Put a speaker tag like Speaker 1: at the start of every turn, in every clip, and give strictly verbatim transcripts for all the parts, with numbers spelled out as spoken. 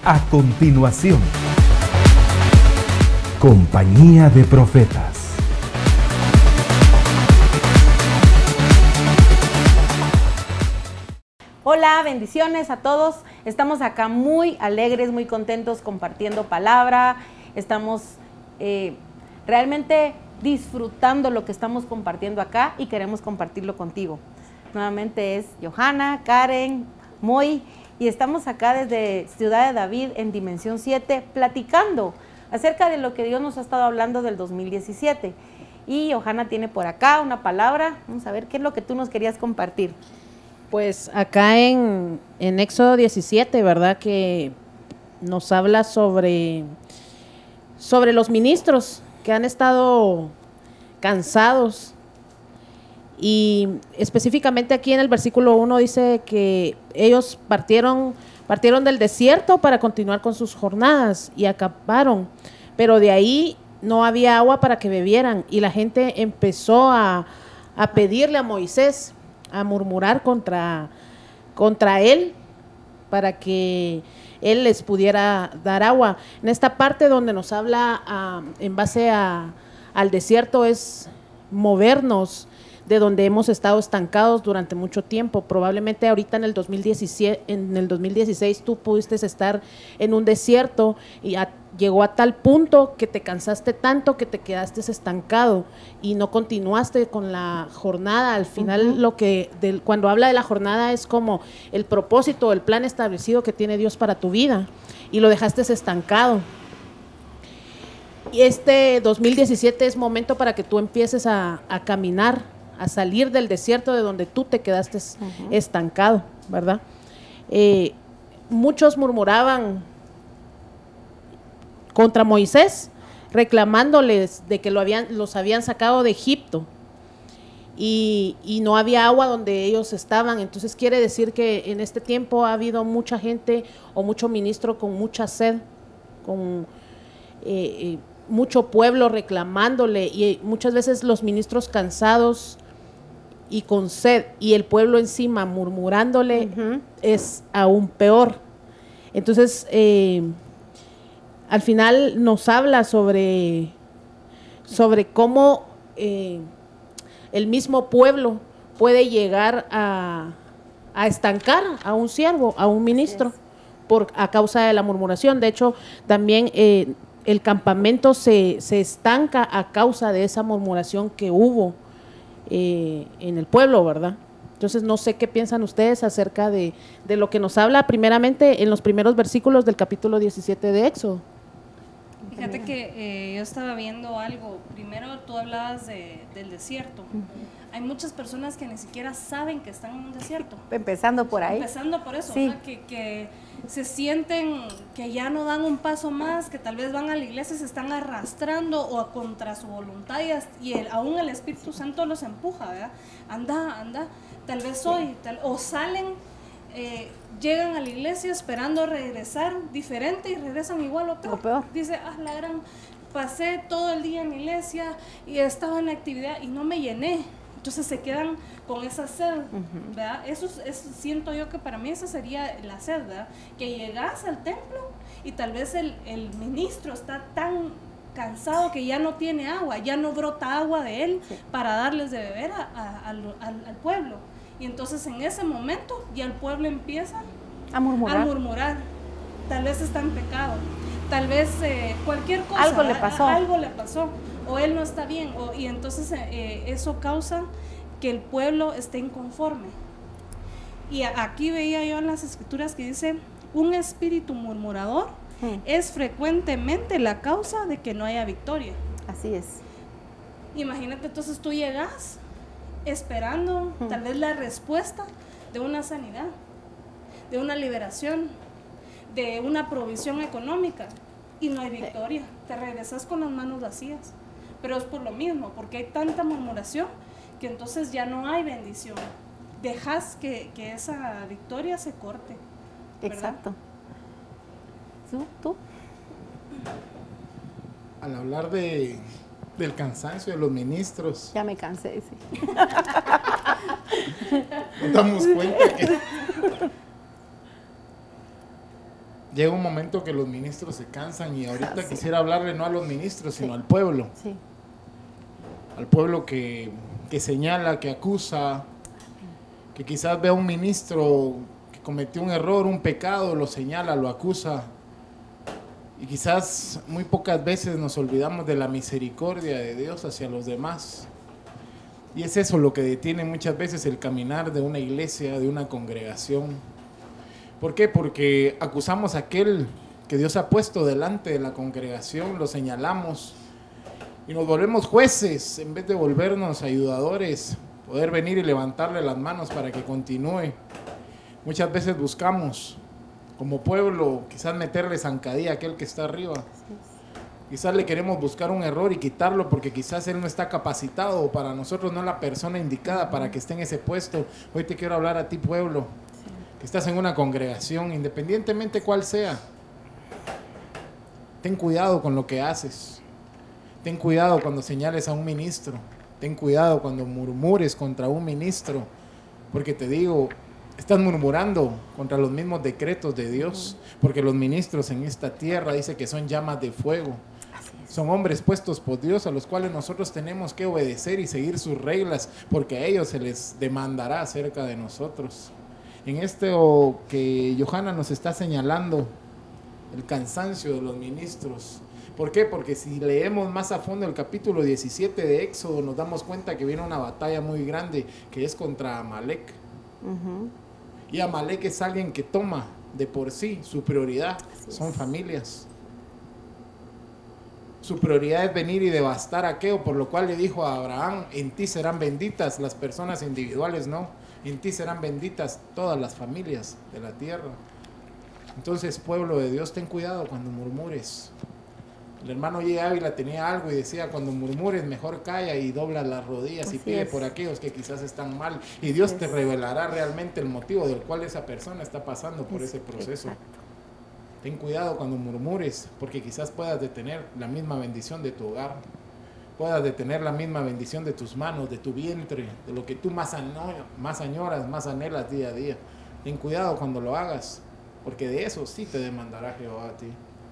Speaker 1: A continuación, Compañía de Profetas.
Speaker 2: Hola, bendiciones a todos. Estamos acá muy alegres, muy contentos compartiendo palabra. Estamos eh, realmente disfrutando lo que estamos compartiendo acá y queremos compartirlo contigo. Nuevamente es Johanna, Karen, Moy, y estamos acá desde Ciudad de David en Dimensión siete platicando acerca de lo que Dios nos ha estado hablando del dos mil diecisiete. Y Johanna tiene por acá una palabra. Vamos a ver qué es lo que tú nos querías compartir.
Speaker 3: Pues acá en, en Éxodo diecisiete, ¿verdad? Que nos habla sobre, sobre los ministros que han estado cansados. Y específicamente aquí en el versículo uno dice que ellos partieron, partieron del desierto para continuar con sus jornadas y acamparon, pero de ahí no había agua para que bebieran y la gente empezó a, a pedirle a Moisés, a murmurar contra, contra él para que él les pudiera dar agua. En esta parte donde nos habla uh, en base a, al desierto es movernos de donde hemos estado estancados durante mucho tiempo. Probablemente ahorita en el dos mil diecisiete, en el dos mil dieciséis tú pudiste estar en un desierto y a, llegó a tal punto que te cansaste tanto que te quedaste estancado y no continuaste con la jornada. Al final uh-huh. lo que del, cuando habla de la jornada es como el propósito, el plan establecido que tiene Dios para tu vida y lo dejaste estancado. Y este dos mil diecisiete es momento para que tú empieces a, a caminar, a salir del desierto de donde tú te quedaste uh-huh. estancado, ¿verdad? Eh, muchos murmuraban contra Moisés, reclamándoles de que lo habían, los habían sacado de Egipto y, y no había agua donde ellos estaban. Entonces quiere decir que en este tiempo ha habido mucha gente o mucho ministro con mucha sed, con eh, eh, mucho pueblo reclamándole y muchas veces los ministros cansados y con sed y el pueblo encima murmurándole uh-huh. es aún peor. Entonces eh, al final nos habla sobre, sobre cómo eh, el mismo pueblo puede llegar a, a estancar a un siervo, a un ministro, yes. por, a causa de la murmuración. De hecho, también eh, el campamento se, se estanca a causa de esa murmuración que hubo eh, en el pueblo, ¿verdad? Entonces no sé qué piensan ustedes acerca de, de lo que nos habla primeramente en los primeros versículos del capítulo diecisiete de Éxodo.
Speaker 4: Fíjate que eh, yo estaba viendo algo. Primero tú hablabas de, del desierto. Uh-huh. Hay muchas personas que ni siquiera saben que están en un desierto.
Speaker 2: Empezando por ahí.
Speaker 4: Empezando por eso,
Speaker 2: sí.
Speaker 4: ¿verdad? Que, que se sienten que ya no dan un paso más, que tal vez van a la iglesia y se están arrastrando o a contra su voluntad y, y el, aún el Espíritu Santo los empuja, ¿verdad? Anda, anda, tal vez hoy, tal, o salen, eh, llegan a la iglesia esperando regresar diferente y regresan igual o peor. O peor. Dice, ah, la gran, pasé todo el día en la iglesia y estaba en la actividad y no me llené. Entonces se quedan con esa sed, uh-huh. ¿verdad? Eso, eso siento yo que para mí esa sería la sed, ¿verdad? Que llegas al templo y tal vez el, el ministro está tan cansado que ya no tiene agua, ya no brota agua de él sí. para darles de beber a, a, al, al, al pueblo. Y entonces en ese momento ya el pueblo empieza
Speaker 2: a murmurar.
Speaker 4: A murmurar. Tal vez está en pecado, tal vez eh, cualquier cosa.
Speaker 2: Algo le pasó.
Speaker 4: A, algo le pasó. O él no está bien, o, y entonces eh, eso causa que el pueblo esté inconforme. Y a, aquí veía yo en las escrituras que dice, un espíritu murmurador hmm. es frecuentemente la causa de que no haya victoria.
Speaker 2: Así es.
Speaker 4: Imagínate, entonces tú llegas esperando hmm. tal vez la respuesta de una sanidad, de una liberación, de una provisión económica, y no hay victoria. Te regresas con las manos vacías. Pero es por lo mismo, porque hay tanta murmuración que entonces ya no hay bendición. Dejas que, que esa victoria se corte, ¿verdad?
Speaker 2: Exacto. ¿Tú? ¿Tú?
Speaker 5: Al hablar de, del cansancio de los ministros.
Speaker 2: Ya me cansé, sí.
Speaker 5: Nos damos cuenta que llega un momento que los ministros se cansan y ahorita
Speaker 2: Ah, sí.
Speaker 5: quisiera hablarle no a los ministros, sino
Speaker 2: Sí.
Speaker 5: al pueblo.
Speaker 2: Sí.
Speaker 5: Al pueblo que, que señala, que acusa, que quizás ve a un ministro que cometió un error, un pecado, lo señala, lo acusa. Y quizás muy pocas veces nos olvidamos de la misericordia de Dios hacia los demás. Y es eso lo que detiene muchas veces el caminar de una iglesia, de una congregación. ¿Por qué? Porque acusamos a aquel que Dios ha puesto delante de la congregación, lo señalamos y nos volvemos jueces en vez de volvernos ayudadores, poder venir y levantarle las manos para que continúe. Muchas veces buscamos como pueblo quizás meterle zancadilla a aquel que está arriba. Quizás le queremos buscar un error y quitarlo porque quizás él no está capacitado o para nosotros no es la persona indicada para que esté en ese puesto. Hoy te quiero hablar a ti, pueblo, que estás en una congregación, independientemente cuál sea. Ten cuidado con lo que haces. Ten cuidado cuando señales a un ministro. Ten cuidado cuando murmures contra un ministro. Porque te digo, estás murmurando contra los mismos decretos de Dios. Porque los ministros en esta tierra dice que son llamas de fuego. Son hombres puestos por Dios a los cuales nosotros tenemos que obedecer y seguir sus reglas. Porque a ellos se les demandará acerca de nosotros. En esto que Johanna nos está señalando, el cansancio de los ministros. ¿Por qué? Porque si leemos más a fondo el capítulo diecisiete de Éxodo, nos damos cuenta que viene una batalla muy grande que es contra Amalek.
Speaker 2: Ujú.
Speaker 5: Y Amalek es alguien que toma de por sí su prioridad,
Speaker 2: Así
Speaker 5: son
Speaker 2: es.
Speaker 5: familias. Su prioridad es venir y devastar aquello, por lo cual le dijo a Abraham, en ti serán benditas las personas individuales, no, en ti serán benditas todas las familias de la tierra. Entonces, pueblo de Dios, ten cuidado cuando murmures. El hermano J. Ávila tenía algo y decía, cuando murmures mejor calla y dobla las rodillas y
Speaker 2: Así
Speaker 5: pide
Speaker 2: es.
Speaker 5: por aquellos que quizás están mal. Y Dios
Speaker 2: Así
Speaker 5: te
Speaker 2: es.
Speaker 5: revelará realmente el motivo del cual esa persona está pasando por
Speaker 2: Es-
Speaker 5: ese proceso.
Speaker 2: exacto.
Speaker 5: Ten cuidado cuando murmures, porque quizás puedas detener la misma bendición de tu hogar. Puedas detener la misma bendición de tus manos, de tu vientre, de lo que tú más, ano- más añoras, más anhelas día a día. Ten cuidado cuando lo hagas, porque de eso sí te demandará Jehová a ti.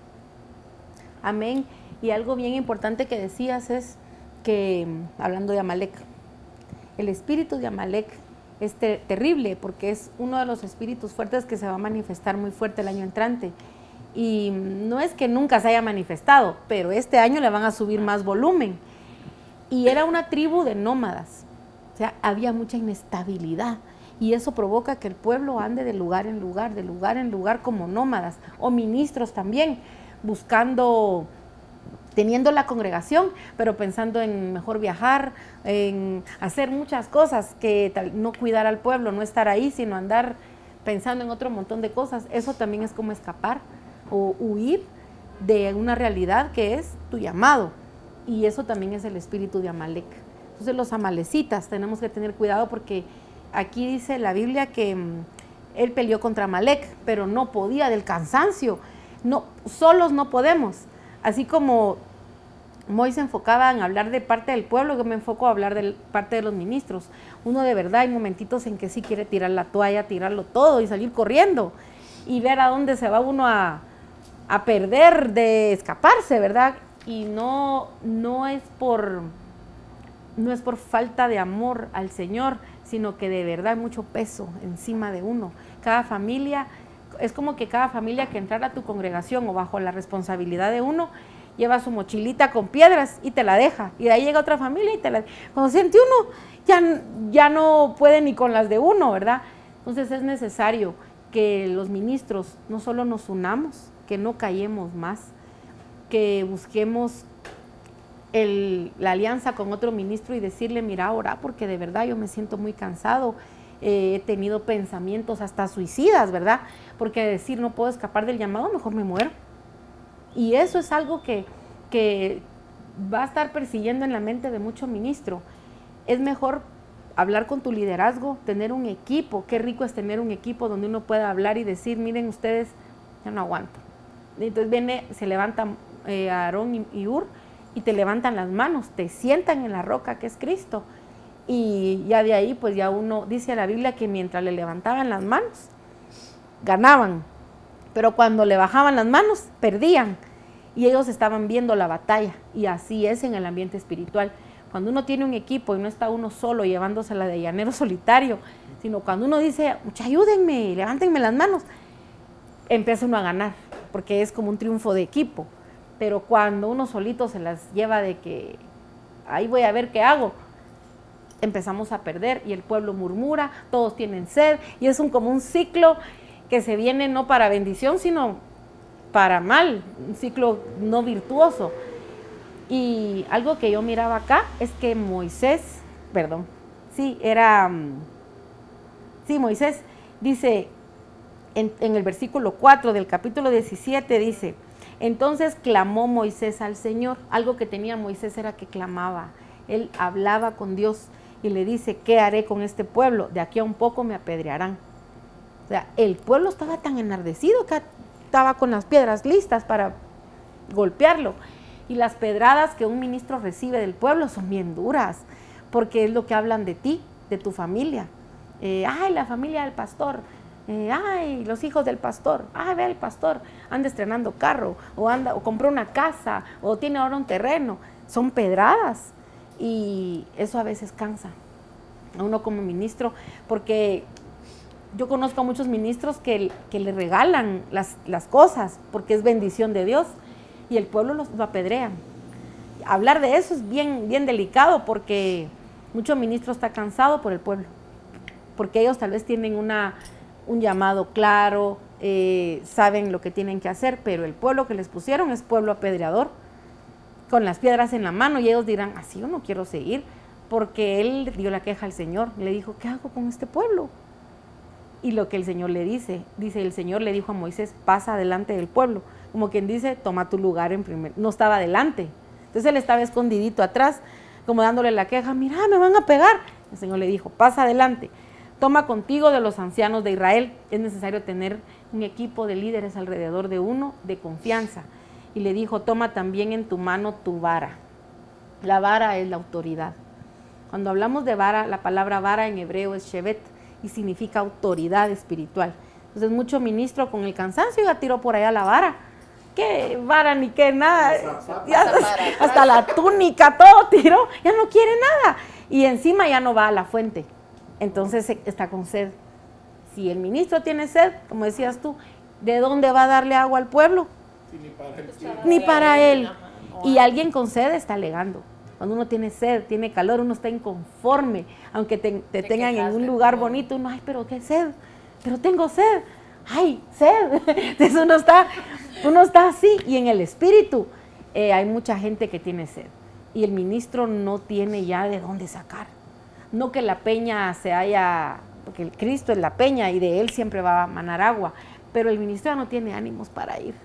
Speaker 2: Amén. Y algo bien importante que decías es que, mm, hablando de Amalek, el espíritu de Amalek es ter- terrible porque es uno de los espíritus fuertes que se va a manifestar muy fuerte el año entrante. Y mm, no es que nunca se haya manifestado, pero este año le van a subir más volumen. Y era una tribu de nómadas, o sea, había mucha inestabilidad. Y eso provoca que el pueblo ande de lugar en lugar, de lugar en lugar como nómadas, o ministros también, buscando, teniendo la congregación, pero pensando en mejor viajar, en hacer muchas cosas, que tal, no cuidar al pueblo, no estar ahí, sino andar pensando en otro montón de cosas. Eso también es como escapar o huir de una realidad que es tu llamado. Y eso también es el espíritu de Amalek. Entonces los amalecitas tenemos que tener cuidado porque aquí dice la Biblia que mm, él peleó contra Amalek, pero no podía del cansancio. No, solos no podemos. Así como Moisés se enfocaba en hablar de parte del pueblo, yo me enfoco a hablar de parte de los ministros. Uno de verdad hay momentitos en que sí quiere tirar la toalla, tirarlo todo y salir corriendo y ver a dónde se va uno a, a perder de escaparse, ¿verdad? Y no, no es por, no es por falta de amor al Señor, sino que de verdad hay mucho peso encima de uno. Cada familia, es como que cada familia que entrara a tu congregación o bajo la responsabilidad de uno, lleva su mochilita con piedras y te la deja. Y de ahí llega otra familia y te la... Cuando siente uno, ya, ya no puede ni con las de uno, ¿verdad? Entonces es necesario que los ministros no solo nos unamos, que no callemos más, que busquemos el, la alianza con otro ministro y decirle, mira, ora, porque de verdad yo me siento muy cansado, eh, he tenido pensamientos hasta suicidas, ¿verdad? Porque decir no puedo escapar del llamado, mejor me muero. Y eso es algo que, que va a estar persiguiendo en la mente de mucho ministro. Es mejor hablar con tu liderazgo, tener un equipo. Qué rico es tener un equipo donde uno pueda hablar y decir, miren ustedes, ya no aguanto. Entonces viene, se levantan eh, Aarón y, y Ur y te levantan las manos, te sientan en la roca que es Cristo. Y ya de ahí, pues ya uno, dice la Biblia que mientras le levantaban las manos, ganaban. pero cuando le bajaban las manos, perdían. Y ellos estaban viendo la batalla. Y así es en el ambiente espiritual. Cuando uno tiene un equipo y no está uno solo llevándosela de llanero solitario, sino cuando uno dice, mucha, ayúdenme, levántenme las manos, empieza uno a ganar, porque es como un triunfo de equipo. Pero cuando uno solito se las lleva de que, ahí voy a ver qué hago, empezamos a perder y el pueblo murmura, todos tienen sed, y es un, como un ciclo que se viene no para bendición, sino para mal, un ciclo no virtuoso. Y algo que yo miraba acá es que Moisés, perdón, sí, era, sí, Moisés, dice en, en el versículo cuatro del capítulo diecisiete, dice, entonces clamó Moisés al Señor. Algo que tenía Moisés era que clamaba, él hablaba con Dios y le dice, ¿qué haré con este pueblo? De aquí a un poco me apedrearán. O sea, el pueblo estaba tan enardecido que estaba con las piedras listas para golpearlo. Y las pedradas que un ministro recibe del pueblo son bien duras, porque es lo que hablan de ti, de tu familia. Eh, ay, la familia del pastor, eh, ay, los hijos del pastor, ay, ve el pastor, anda estrenando carro, o, anda, o compró una casa, o tiene ahora un terreno. Son pedradas, y eso a veces cansa a uno como ministro, porque yo conozco a muchos ministros que, que le regalan las, las cosas, porque es bendición de Dios, y el pueblo los, lo apedrean. Hablar de eso es bien, bien delicado, porque mucho ministro está cansado por el pueblo, porque ellos tal vez tienen una, un llamado claro, eh, saben lo que tienen que hacer, pero el pueblo que les pusieron es pueblo apedreador, con las piedras en la mano, y ellos dirán, así yo no quiero seguir, porque él dio la queja al Señor, le dijo, ¿qué hago con este pueblo? Y lo que el Señor le dice, dice, el Señor le dijo a Moisés, pasa delante del pueblo, como quien dice, toma tu lugar en primer, no estaba delante, entonces él estaba escondidito atrás, como dándole la queja, mira, me van a pegar. El Señor le dijo, pasa adelante, toma contigo de los ancianos de Israel, es necesario tener un equipo de líderes alrededor de uno, de confianza. Y le dijo, toma también en tu mano tu vara. La vara es la autoridad. Cuando hablamos de vara, la palabra vara en hebreo es shevet, y significa autoridad espiritual. Entonces mucho ministro con el cansancio ya tiró por allá la vara. ¿Qué vara ni qué nada? Ya, hasta la túnica, todo tiró, ya no quiere nada. Y encima ya no va a la fuente. Entonces está con sed. Si el ministro tiene sed, como decías tú, ¿de dónde va a darle agua al pueblo?
Speaker 5: Sí, ni para él.
Speaker 2: Ni para él. Y alguien con sed está alegando. Cuando uno tiene sed, tiene calor, uno está inconforme, aunque te, te tengan en un lugar bonito, uno, ay, pero qué sed, pero tengo sed, ay, sed. Entonces uno está, uno está así, y en el espíritu eh, hay mucha gente que tiene sed, y el ministro no tiene ya de dónde sacar. No que la peña se haya, porque el Cristo es la peña, y de él siempre va a manar agua, pero el ministro ya no tiene ánimos para ir.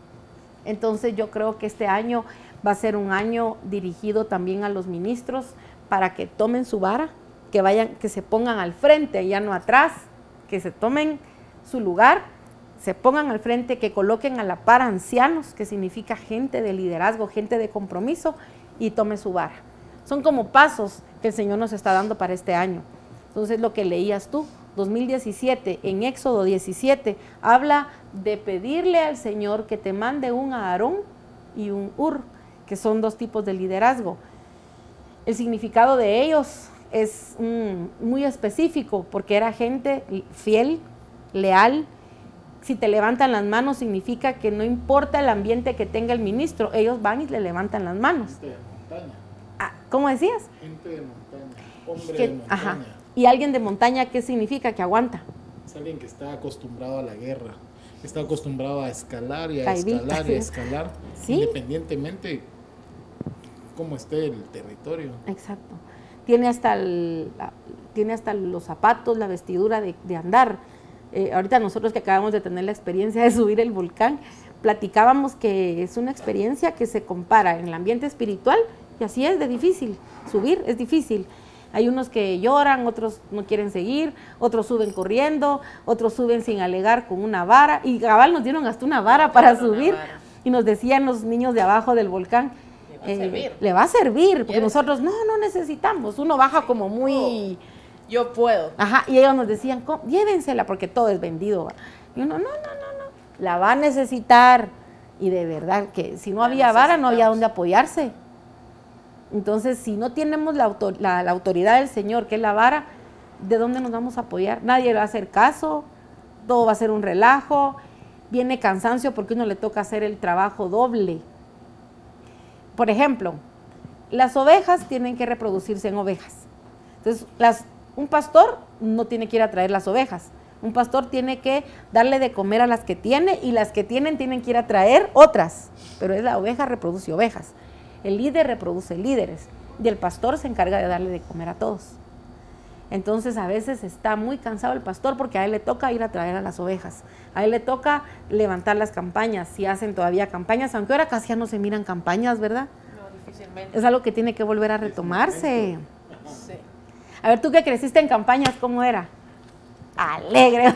Speaker 2: Entonces yo creo que este año va a ser un año dirigido también a los ministros para que tomen su vara, que vayan, que se pongan al frente, ya no atrás, que se tomen su lugar, se pongan al frente, que coloquen a la par ancianos, que significa gente de liderazgo, gente de compromiso, y tome su vara. Son como pasos que el Señor nos está dando para este año. Entonces lo que leías tú, dos mil diecisiete, en Éxodo diecisiete, habla de pedirle al Señor que te mande un Aarón y un Hur, que son dos tipos de liderazgo. El significado de ellos es mm, muy específico, porque era gente fiel, leal. Si te levantan las manos, significa que no importa el ambiente que tenga el ministro, ellos van y le levantan las manos.
Speaker 5: Gente de montaña.
Speaker 2: Ah, ¿cómo decías?
Speaker 5: Gente de montaña. Hombre
Speaker 2: Que,
Speaker 5: de montaña.
Speaker 2: ajá. ¿Y alguien de montaña qué significa? Que aguanta.
Speaker 5: Es alguien que está acostumbrado a la guerra, está acostumbrado a escalar y a
Speaker 2: Caidita,
Speaker 5: escalar y
Speaker 2: sí.
Speaker 5: a escalar,
Speaker 2: Sí.
Speaker 5: independientemente cómo esté el territorio.
Speaker 2: Exacto. Tiene hasta, el, la- tiene hasta los zapatos, la vestidura de, de andar. Eh, ahorita nosotros que acabamos de tener la experiencia de subir el volcán, platicábamos que es una experiencia que se compara en el ambiente espiritual, y así es de difícil. Subir es difícil. Hay unos que lloran, otros no quieren seguir, otros suben corriendo, otros suben sin alegar con una vara, y cabal nos dieron hasta una vara para subir, y nos decían los niños de abajo del volcán,
Speaker 3: Le va a servir.
Speaker 2: le va a servir, porque
Speaker 3: ¿Quieres?
Speaker 2: nosotros no, no necesitamos, uno baja como muy,
Speaker 3: Yo puedo.
Speaker 2: ajá, y ellos nos decían, "Co- llévensela", porque todo es vendido, ¿va? Y uno, no, no, no, no, la va a necesitar. Y de verdad que si no había vara, no había dónde apoyarse. Entonces, si no tenemos la, autor, la, la autoridad del Señor, que es la vara, ¿de dónde nos vamos a apoyar? Nadie le va a hacer caso, todo va a ser un relajo, viene cansancio porque uno le toca hacer el trabajo doble. Por ejemplo, las ovejas tienen que reproducirse en ovejas. Entonces, las, un pastor no tiene que ir a traer las ovejas. Un pastor tiene que darle de comer a las que tiene y las que tienen tienen que ir a traer otras. Pero es la oveja reproduce ovejas. El líder reproduce líderes y el pastor se encarga de darle de comer a todos. Entonces a veces está muy cansado el pastor porque a él le toca ir a traer a las ovejas. A él le toca levantar las campañas, si hacen todavía campañas, aunque ahora casi ya no se miran campañas, ¿verdad?
Speaker 3: No, difícilmente.
Speaker 2: Es algo que tiene que volver a retomarse.
Speaker 3: Sí.
Speaker 2: A ver, tú que creciste en campañas, ¿cómo era? Alegre.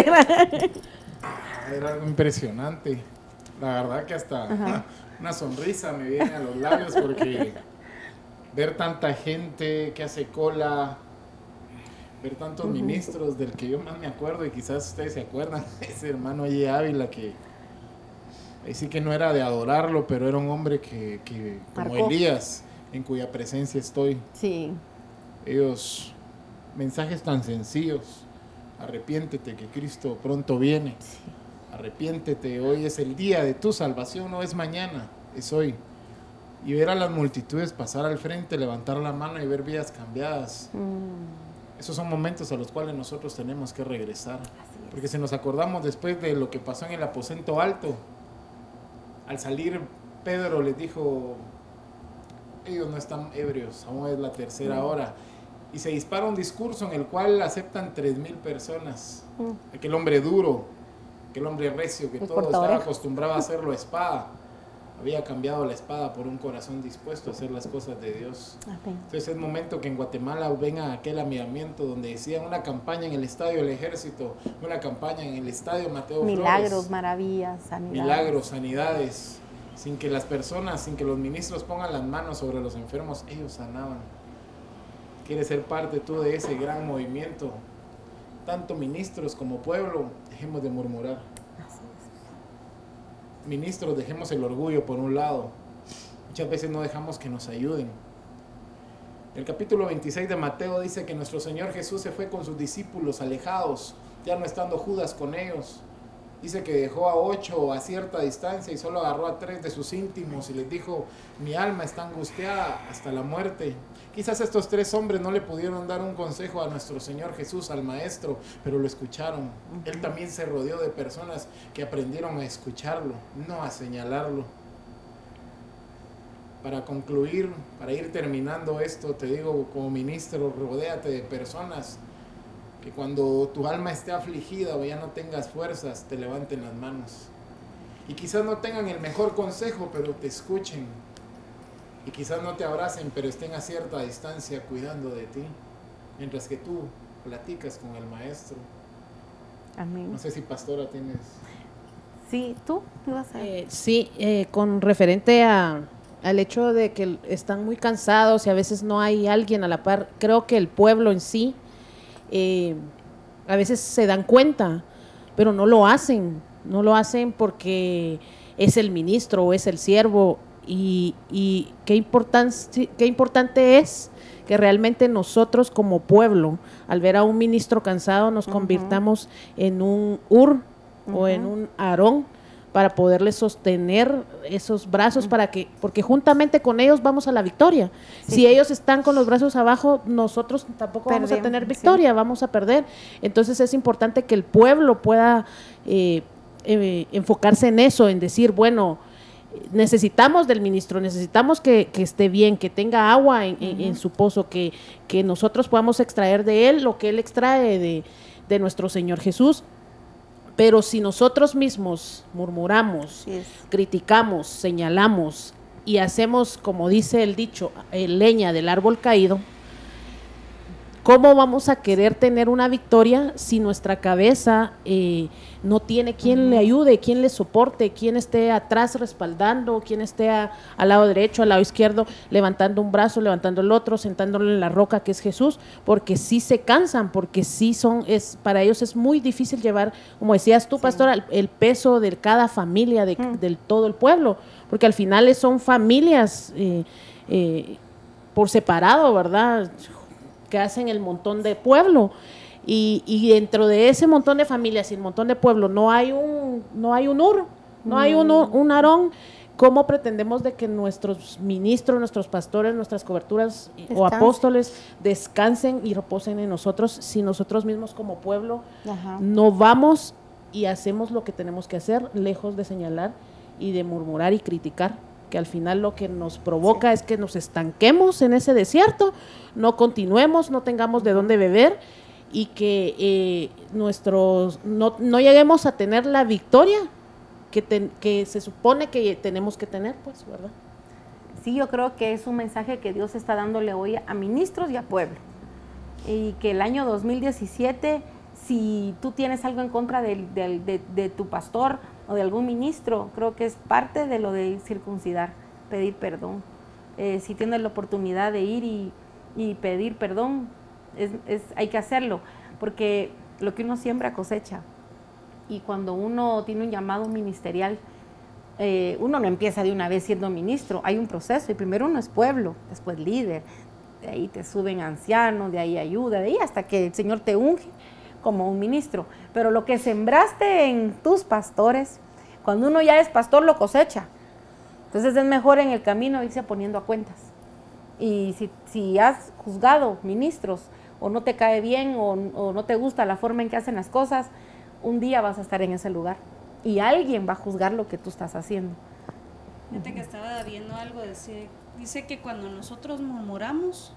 Speaker 5: Era algo impresionante. La verdad que hasta Ajá. una sonrisa me viene a los labios porque ver tanta gente que hace cola, ver tantos uh-huh. ministros, del que yo más me acuerdo, y quizás ustedes se acuerdan, ese hermano allí Ávila, que ahí sí que no era de adorarlo, pero era un hombre que, que como Marcó. Elías, en cuya presencia estoy.
Speaker 2: Sí.
Speaker 5: Ellos, mensajes tan sencillos. Arrepiéntete que Cristo pronto viene. Sí. Arrepiéntete, hoy es el día de tu salvación, no es mañana, es hoy. Y ver a las multitudes pasar al frente, levantar la mano y ver vidas cambiadas. Mm. Esos son momentos a los cuales nosotros tenemos que regresar. Porque si nos acordamos después de lo que pasó en el aposento alto, al salir Pedro les dijo, ellos no están ebrios, aún es la tercera mm. hora. Y se dispara un discurso en el cual aceptan tres mil personas. Mm. Aquel hombre duro, aquel hombre recio que el todo estaba acostumbrado a hacerlo a espada, había cambiado la espada por un corazón dispuesto a hacer las cosas de Dios. Okay. Entonces es momento que en Guatemala venga aquel amiramiento donde decían una campaña en el Estadio del Ejército, una campaña en el Estadio Mateo Flores.
Speaker 2: Milagros, maravillas, sanidades.
Speaker 5: Milagros, sanidades. Sin que las personas, sin que los ministros pongan las manos sobre los enfermos, ellos sanaban. ¿Quieres ser parte tú de ese gran movimiento? Tanto ministros como pueblo, dejemos de murmurar. Ministros, dejemos el orgullo por un lado. Muchas veces no dejamos que nos ayuden. El capítulo veintiséis de Mateo dice que nuestro Señor Jesús se fue con sus discípulos alejados, ya no estando Judas con ellos. Dice que dejó a ocho a cierta distancia y solo agarró a tres de sus íntimos y les dijo, mi alma está angustiada hasta la muerte. Quizás estos tres hombres no le pudieron dar un consejo a nuestro Señor Jesús, al Maestro, pero lo escucharon. Uh-huh. Él también se rodeó de personas que aprendieron a escucharlo, no a señalarlo. Para concluir, para ir terminando esto, te digo como ministro, rodéate de personas que cuando tu alma esté afligida o ya no tengas fuerzas, te levanten las manos. Y quizás no tengan el mejor consejo, pero te escuchen. Y quizás no te abracen, pero estén a cierta distancia cuidando de ti, mientras que tú platicas con el Maestro.
Speaker 2: Amén.
Speaker 5: No sé si pastora tienes...
Speaker 2: Sí, ¿tú? ¿Qué vas a
Speaker 3: eh, sí, eh, con referente a, al hecho de que están muy cansados y a veces no hay alguien a la par, creo que el pueblo en sí, eh, a veces se dan cuenta, pero no lo hacen, no lo hacen porque es el ministro o es el siervo. Y, y qué, importante, qué importante es que realmente nosotros como pueblo, al ver a un ministro cansado, nos uh-huh. convirtamos en un Ur uh-huh. o en un Aarón para poderle sostener esos brazos, uh-huh. para que, porque juntamente con ellos vamos a la victoria. Sí. Si ellos están con los brazos abajo, nosotros tampoco Perdemos, vamos a tener victoria, sí. vamos a perder. Entonces es importante que el pueblo pueda eh, eh, enfocarse en eso, en decir, bueno, necesitamos del ministro, necesitamos que, que esté bien, que tenga agua en, uh-huh. en, en su pozo, que, que nosotros podamos extraer de él lo que él extrae de, de nuestro Señor Jesús. Pero si nosotros mismos murmuramos, yes. criticamos, señalamos y hacemos, como dice el dicho, eh, leña del árbol caído, ¿Cómo vamos a querer tener una victoria si nuestra cabeza eh, no tiene quien le ayude, quien le soporte, quien esté atrás respaldando, quien esté a, al lado derecho, al lado izquierdo, levantando un brazo, levantando el otro, sentándolo en la roca que es Jesús? Porque sí se cansan, porque sí son, es para ellos es muy difícil llevar, como decías tú, sí, pastora, el, el peso de cada familia, de, mm. del todo el pueblo, porque al final son familias eh, eh, por separado, ¿verdad?, que hacen el montón de pueblo, y, y dentro de ese montón de familias y el montón de pueblo no hay un no hay un Ur, no mm. hay un, un Aarón. ¿Cómo pretendemos de que nuestros ministros, nuestros pastores, nuestras coberturas descansen, o apóstoles descansen y reposen en nosotros si nosotros mismos como pueblo Ajá. no vamos y hacemos lo que tenemos que hacer, lejos de señalar y de murmurar y criticar? Que al final lo que nos provoca sí. es que nos estanquemos en ese desierto, no continuemos, no tengamos de dónde beber, y que eh, nuestros no, no lleguemos a tener la victoria que, ten, que se supone que tenemos que tener, pues, ¿verdad?
Speaker 2: Sí, yo creo que es un mensaje que Dios está dándole hoy a ministros y a pueblo, y que el año dos mil diecisiete, si tú tienes algo en contra de, de, de, de tu pastor o de algún ministro, creo que es parte de lo de circuncidar, pedir perdón. Eh, si tienes la oportunidad de ir y, y pedir perdón, es, es, hay que hacerlo, porque lo que uno siembra cosecha. Y cuando uno tiene un llamado ministerial, eh, uno no empieza de una vez siendo ministro, hay un proceso, y primero uno es pueblo, después líder, de ahí te suben ancianos, de ahí ayuda, de ahí hasta que el Señor te unge como un ministro. Pero lo que sembraste en tus pastores, cuando uno ya es pastor, lo cosecha. Entonces es mejor en el camino irse poniendo a cuentas. Y si, si has juzgado ministros, o no te cae bien, o, o no te gusta la forma en que hacen las cosas, un día vas a estar en ese lugar, y alguien va a juzgar lo que tú estás haciendo.
Speaker 4: Fíjate que estaba viendo algo, dice, dice que cuando nosotros murmuramos,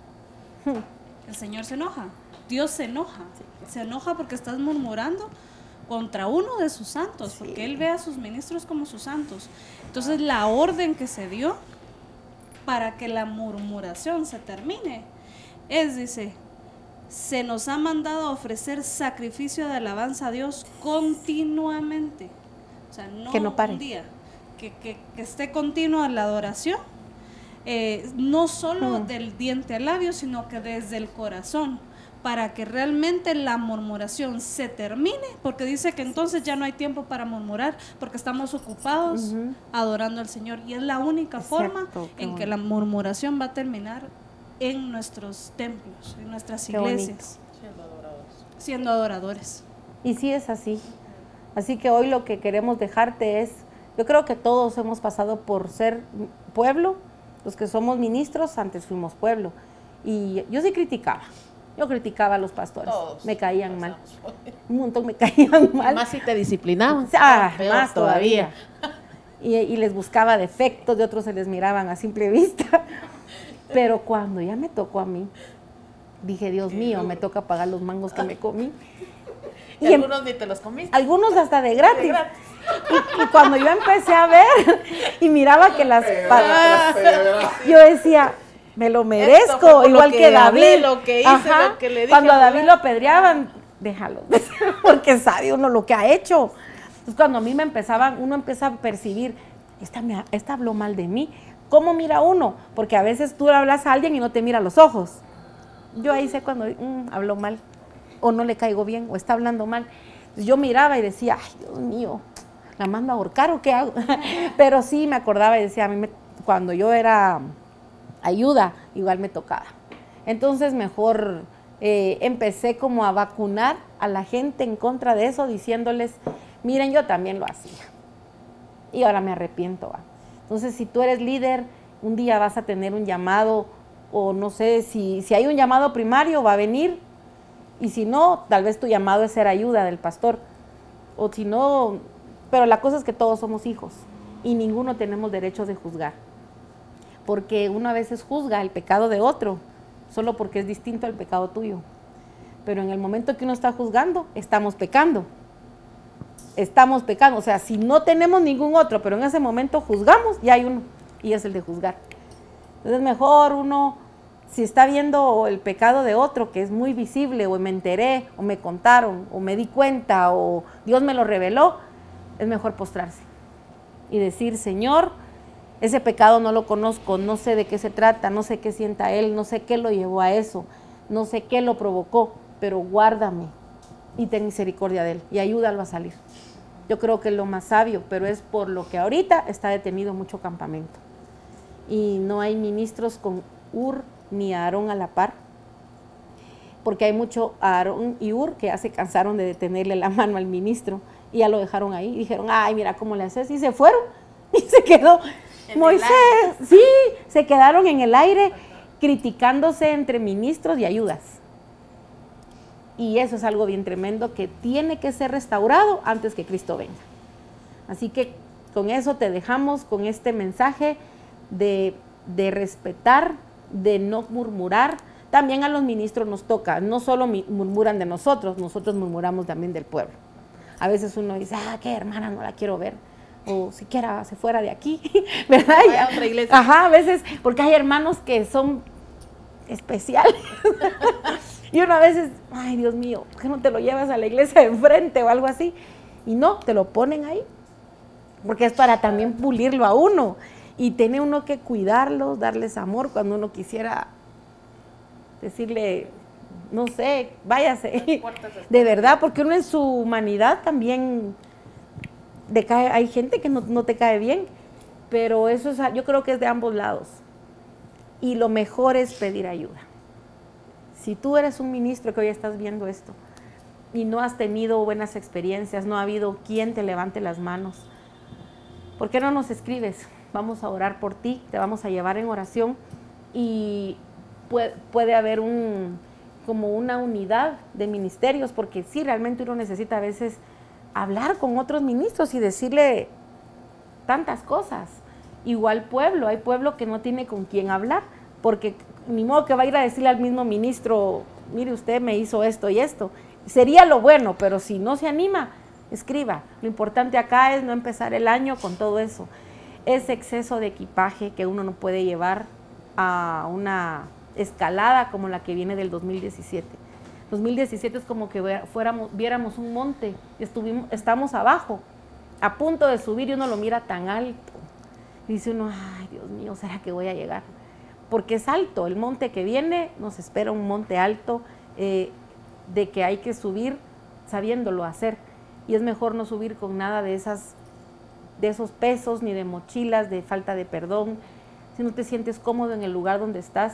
Speaker 4: el Señor se enoja. Dios se enoja, se enoja porque estás murmurando contra uno de sus santos, sí. porque Él ve a sus ministros como sus santos. Entonces la orden que se dio para que la murmuración se termine es, dice, se nos ha mandado a ofrecer sacrificio de alabanza a Dios continuamente. O sea, no,
Speaker 2: que no pare.
Speaker 4: un día, que, que, que esté continua la adoración, eh, no solo mm. del diente al labio, sino que desde el corazón, para que realmente la murmuración se termine, porque dice que entonces ya no hay tiempo para murmurar, porque estamos ocupados uh-huh. adorando al Señor, y es la única Exacto, forma en bueno. que la murmuración va a terminar en nuestros templos, en nuestras qué iglesias, siendo adoradores. siendo adoradores.
Speaker 2: Y sí es así, así que hoy lo que queremos dejarte es, yo creo que todos hemos pasado por ser pueblo, los que somos ministros antes fuimos pueblo, y yo sí criticaba. Yo criticaba a los pastores, Todos me caían mal, un montón me caían mal.
Speaker 3: Y más si te disciplinaban.
Speaker 2: Ah, no, más todavía. Y, y les buscaba defectos, de otros se les miraban a simple vista. Pero cuando ya me tocó a mí, dije, Dios mío, me toca pagar los mangos que me comí.
Speaker 3: Y, y algunos en, ni te los comiste.
Speaker 2: Algunos hasta de gratis. De gratis. Y, y cuando yo empecé a ver y miraba que las... Ah, yo decía... me lo merezco, igual que, que David.
Speaker 3: Hablé, lo que hice,
Speaker 2: Ajá,
Speaker 3: lo que le dije.
Speaker 2: Cuando a David lo apedreaban, déjalo, porque sabe uno lo que ha hecho. Entonces, cuando a mí me empezaban, uno empieza a percibir, esta, me, esta habló mal de mí. ¿Cómo mira uno? Porque a veces tú hablas a alguien y no te mira a los ojos. Yo ahí sé cuando mm, habló mal, o no le caigo bien, o está hablando mal. Entonces, yo miraba y decía, ay, Dios mío, ¿la mando a ahorcar o qué hago? Pero sí me acordaba y decía, a mí me, cuando yo era... ayuda, igual me tocaba. Entonces mejor eh, empecé como a vacunar a la gente en contra de eso, diciéndoles, miren, yo también lo hacía y ahora me arrepiento. ¿va? Entonces si tú eres líder, un día vas a tener un llamado, o no sé, si, si hay un llamado primario va a venir, y si no, tal vez tu llamado es ser ayuda del pastor, o si no, pero la cosa es que todos somos hijos y ninguno tenemos derecho de juzgar. Porque uno a veces juzga el pecado de otro, solo porque es distinto al pecado tuyo. Pero en el momento que uno está juzgando, estamos pecando. Estamos pecando. O sea, si no tenemos ningún otro, pero en ese momento juzgamos, ya hay uno, y es el de juzgar. Entonces es mejor uno si está viendo el pecado de otro que es muy visible, o me enteré, o me contaron, o me di cuenta, o Dios me lo reveló, es mejor postrarse y decir, Señor, ese pecado no lo conozco, no sé de qué se trata, no sé qué sienta Él, no sé qué lo llevó a eso, no sé qué lo provocó, pero guárdame y ten misericordia de Él y ayúdalo a salir. Yo creo que es lo más sabio, pero es por lo que ahorita está detenido mucho campamento. Y no hay ministros con Ur ni Aarón a la par, porque hay mucho Aarón y Ur que ya se cansaron de detenerle la mano al ministro y ya lo dejaron ahí. Y dijeron, ay, mira cómo le haces, y se fueron. Y se quedó Moisés, sí, se quedaron en el aire criticándose entre ministros y ayudas. Y eso es algo bien tremendo que tiene que ser restaurado antes que Cristo venga. Así que con eso te dejamos, con este mensaje de, de respetar, de no murmurar. También a los ministros nos toca, no solo murmuran de nosotros, nosotros murmuramos también del pueblo. A veces uno dice, ah, qué hermana, no la quiero ver, o siquiera se fuera de aquí, ¿verdad?
Speaker 3: Vaya a otra iglesia.
Speaker 2: Ajá, a veces, porque hay hermanos que son especiales. Y uno a veces, ay, Dios mío, ¿por qué no te lo llevas a la iglesia de enfrente o algo así? Y no, te lo ponen ahí, porque es para también pulirlo a uno. Y tiene uno que cuidarlos, darles amor cuando uno quisiera decirle, no sé, váyase. De verdad, porque uno en su humanidad también decae, hay gente que no, no te cae bien, pero eso es, yo creo que es de ambos lados. Y lo mejor es pedir ayuda. Si tú eres un ministro que hoy estás viendo esto y no has tenido buenas experiencias, no ha habido quien te levante las manos, ¿por qué no nos escribes? Vamos a orar por ti, te vamos a llevar en oración y puede, puede haber un, como una unidad de ministerios, porque sí, realmente uno necesita a veces hablar con otros ministros y decirle tantas cosas. Igual pueblo, hay pueblo que no tiene con quién hablar, porque ni modo que va a ir a decirle al mismo ministro, mire usted me hizo esto y esto. Sería lo bueno, pero si no se anima, escriba. Lo importante acá es no empezar el año con todo eso. Ese exceso de equipaje que uno no puede llevar a una escalada como la que viene del dos mil diecisiete. dos mil diecisiete es como que fuéramos, viéramos un monte, estuvimos, estamos abajo, a punto de subir y uno lo mira tan alto. Y dice uno, ay, Dios mío, ¿será que voy a llegar? Porque es alto, el monte que viene, nos espera un monte alto, eh, de que hay que subir sabiéndolo hacer. Y es mejor no subir con nada de, esas, de esos pesos, ni de mochilas, de falta de perdón. Si no te sientes cómodo en el lugar donde estás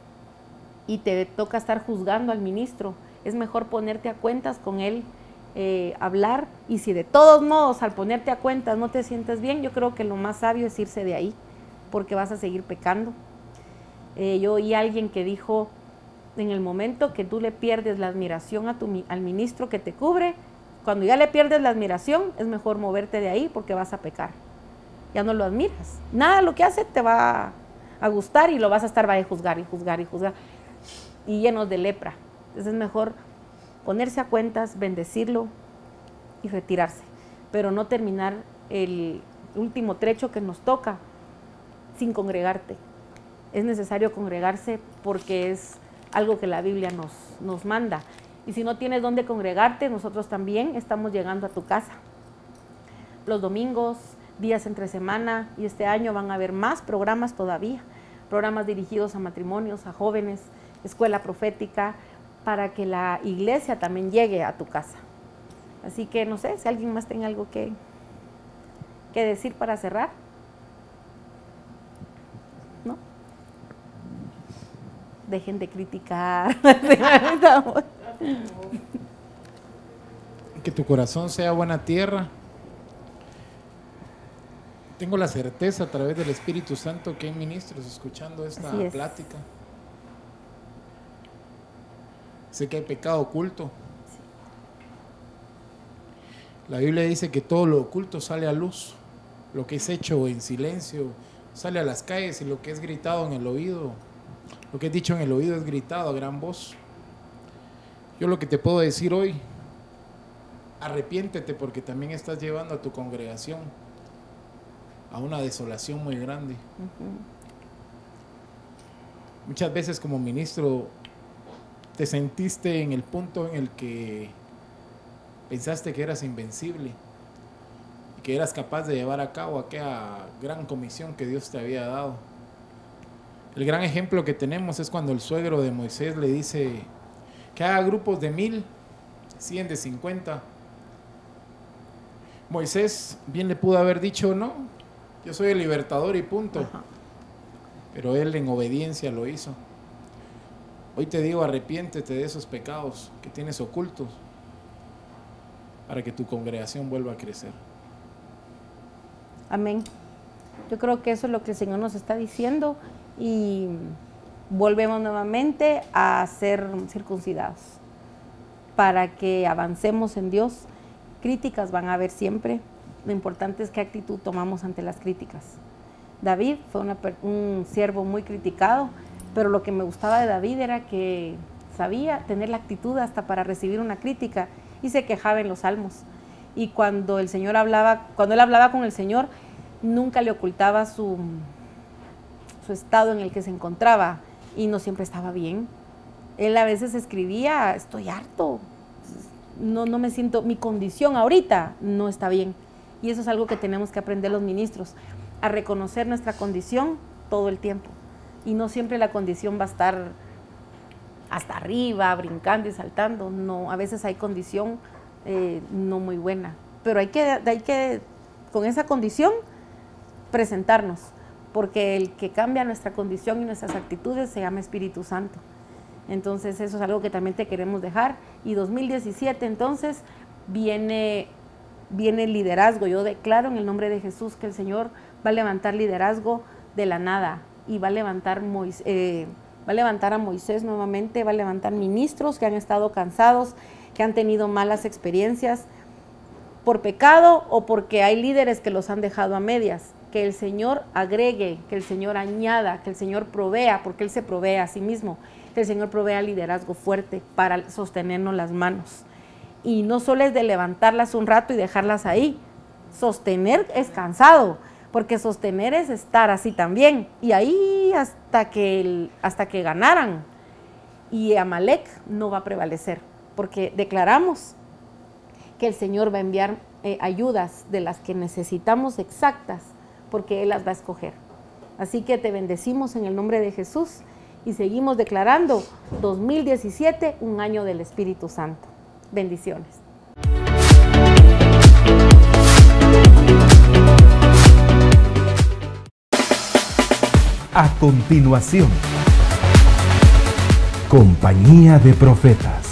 Speaker 2: y te toca estar juzgando al ministro, es mejor ponerte a cuentas con él, eh, hablar, y si de todos modos al ponerte a cuentas no te sientes bien, yo creo que lo más sabio es irse de ahí, porque vas a seguir pecando. Eh, yo oí a alguien que dijo, en el momento que tú le pierdes la admiración a tu, al ministro que te cubre, cuando ya le pierdes la admiración, es mejor moverte de ahí porque vas a pecar. Ya no lo admiras. Nada lo que hace te va a gustar y lo vas a estar, va a juzgar y juzgar y juzgar. Y llenos de lepra. Entonces es mejor ponerse a cuentas, bendecirlo y retirarse. Pero no terminar el último trecho que nos toca sin congregarte. Es necesario congregarse porque es algo que la Biblia nos, nos manda. Y si no tienes dónde congregarte, nosotros también estamos llegando a tu casa. Los domingos, días entre semana, y este año van a haber más programas todavía. Programas dirigidos a matrimonios, a jóvenes, escuela profética, para que la iglesia también llegue a tu casa. Así que no sé si alguien más tenga algo que, que decir para cerrar. ¿No? Dejen de criticar.
Speaker 5: Que tu corazón sea buena tierra. Tengo la certeza a través del Espíritu Santo que hay ministros escuchando esta plática. Sé que hay pecado oculto. La Biblia dice que todo lo oculto sale a luz. Lo que es hecho en silencio sale a las calles, y lo que es gritado en el oído, lo que es dicho en el oído es gritado a gran voz. Yo lo que te puedo decir hoy, arrepiéntete, porque también estás llevando a tu congregación a una desolación muy grande. Muchas veces como ministro te sentiste en el punto en el que pensaste que eras invencible y que eras capaz de llevar a cabo aquella gran comisión que Dios te había dado. El gran ejemplo que tenemos es cuando el suegro de Moisés le dice que haga grupos de mil, cien de cincuenta. Moisés bien le pudo haber dicho, no, yo soy el libertador y punto. Ajá. Pero él en obediencia lo hizo. Hoy te digo, arrepiéntete de esos pecados que tienes ocultos para que tu congregación vuelva a crecer.
Speaker 2: Amén. Yo creo que eso es lo que el Señor nos está diciendo y volvemos nuevamente a ser circuncidados para que avancemos en Dios. Críticas van a haber siempre. Lo importante es qué actitud tomamos ante las críticas. David fue una, un siervo muy criticado, pero lo que me gustaba de David era que sabía tener la actitud hasta para recibir una crítica y se quejaba en los salmos. Y cuando el Señor hablaba, cuando él hablaba con el Señor, nunca le ocultaba su, su estado en el que se encontraba y no siempre estaba bien. Él a veces escribía, estoy harto, no, no me siento, mi condición ahorita no está bien. Y eso es algo que tenemos que aprender los ministros, a reconocer nuestra condición todo el tiempo. Y no siempre la condición va a estar hasta arriba, brincando y saltando. No, a veces hay condición eh, no muy buena. Pero hay que, hay que, con esa condición, presentarnos. Porque el que cambia nuestra condición y nuestras actitudes se llama Espíritu Santo. Entonces eso es algo que también te queremos dejar. Y dos mil diecisiete entonces viene, viene el liderazgo. Yo declaro en el nombre de Jesús que el Señor va a levantar liderazgo de la nada y va a levantar, Moisés, eh, va a levantar a Moisés nuevamente, va a levantar ministros que han estado cansados, que han tenido malas experiencias por pecado o porque hay líderes que los han dejado a medias. Que el Señor agregue, que el Señor añada, que el Señor provea, porque Él se provee a sí mismo, que el Señor provea liderazgo fuerte para sostenernos las manos. Y no solo es de levantarlas un rato y dejarlas ahí, sostener es cansado, porque sostener es estar así también, y ahí hasta que, el, hasta que ganaran, y Amalek no va a prevalecer, porque declaramos que el Señor va a enviar eh, ayudas de las que necesitamos exactas, porque Él las va a escoger. Así que te bendecimos en el nombre de Jesús, y seguimos declarando dos mil diecisiete, un año del Espíritu Santo. Bendiciones.
Speaker 1: A continuación, Compañía de Profetas.